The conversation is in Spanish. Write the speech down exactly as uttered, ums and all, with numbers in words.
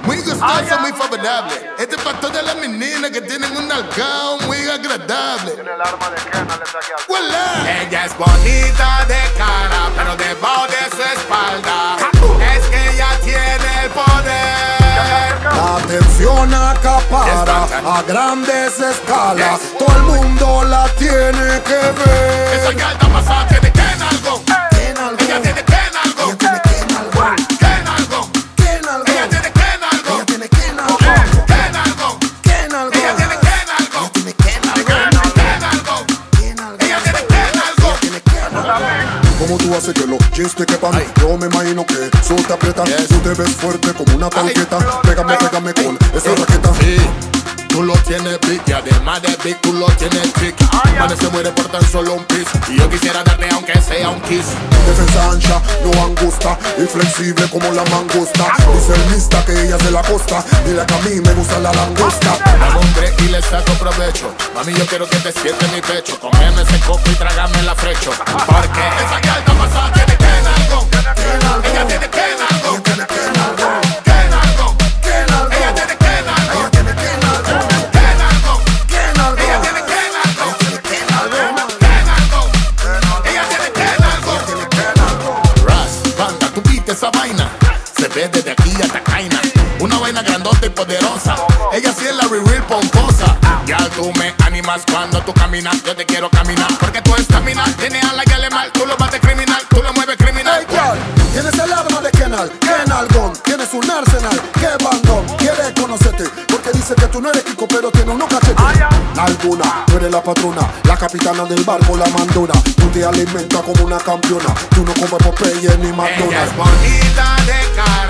muy gustosa, muy favorable. Este es para todas las meninas que tienen un alcao muy agradable. Tiene el arma de Kena, le saqué al... ¡Voilà! Ella es bonita de cara, pero debajo de su espalda es que ella tiene el poder. La atención acapara a grandes escalas. Yes. Todo el mundo la tiene que ver. Esa gata pasada tiene que en algo. Tiene algo. Ella tiene que en algo. Ella tiene que en algo. Que en algo. Tiene algo. Ella tiene que en algo. Ella tiene que en algo. Que en algo. Que en algo. Ella tiene que en algo. Ella tiene que en algo. Que en algo. Que en algo. Ella tiene que en algo. Ella tiene que en algo. ¿Cómo tú haces que los jeans te quepan? Ay. Yo me imagino que eso te aprieta. Yes. Tú te ves fuerte como una tanqueta. Pégame, pégame con esa raqueta. Sí, tú lo tienes big y además de big tú lo tienes chic. Manes se muere por tan solo un piso y yo quisiera darte aunque sea un kiss. Defensa ancha, no angusta y flexible como la mangusta. Dice el mista que ella se la costa. Dile que a mí me gusta la langosta. Hago un break y le saco provecho. Mami, yo quiero que te sientes mi pecho. Comeme ese coco y trágame la frecho. Porque esa gata pasada tiene que en algo. Ella tiene que en algo. Ella tiene que en algo. Que en algo. Que en algo. Ella tiene que en algo. Ella tiene que en algo. Que en algo. Que en algo. Ella tiene que en algo. Ella tiene que en algo. Que en algo. Ella tiene que en algo. Tiene que en algo. Ras, banda, tú viste esa vaina. Se ve desde aquí hasta Caina. Una vaina grandota y poderosa. Ella sí es la real pomposa. Ya tú me animas cuando tú caminas. Yo te quiero caminar porque tú estaminas. Tienes a la que le mal, tú lo bates criminal, tú lo mueves criminal. Hey girl, tienes el arma de Kenal, Kenalgon. Tienes un arsenal, que bandón. Quiere conocerte porque dice que tú no eres Kiko, pero tiene unos cachetes. Alguna, tú eres la patrona, la capitana del barco, la mandona. Tú te alimentas como una campeona. Tú no comes Popeye ni Ella McDonald's. es bonita de cara.